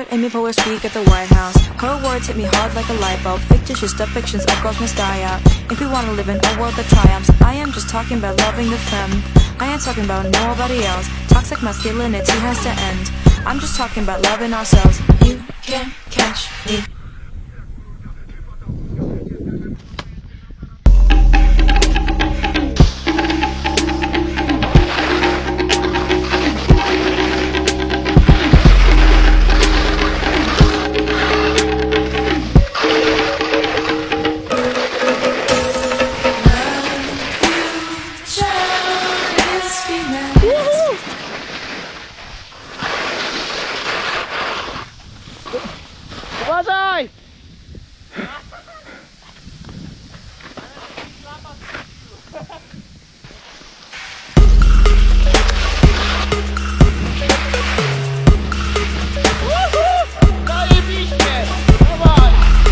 Amy Poehler speak at the White House. Her words hit me hard like a light bulb. Fictitious depictions of girls must die out. If we wanna live in a world that triumphs, I am just talking about loving the femme. I ain't talking about nobody else. Toxic masculinity has to end. I'm just talking about loving ourselves. You can't catch me. Uważaj! Zajebiście! Dawaj!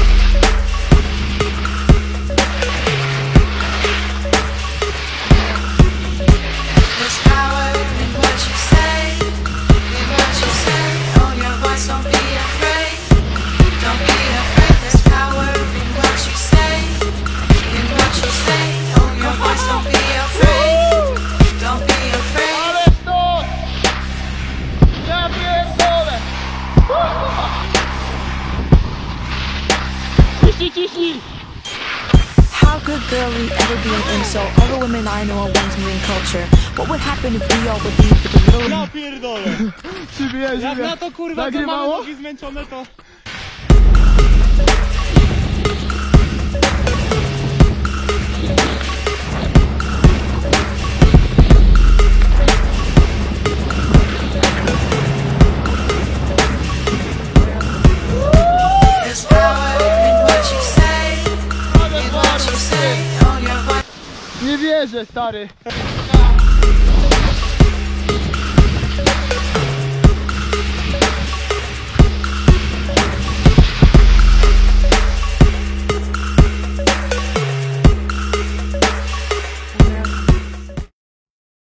There's power in what you say, in what you say. Own your voice, don't be afraid. Don't be afraid. There's power in what you say, in what you say. Own your voice, don't be afraid. Don't be afraid. Ale to! Ja pierdolę! Ciśnij! How could girly ever be an insult? All the women I know are ones new in culture. What would happen if we all would leave with a little... Ja pierdolę! Jak na to kurwa to mamy nogi zmęczone to... There's power in what you say, in what you say. Own your voice. Nie wierzę, stary!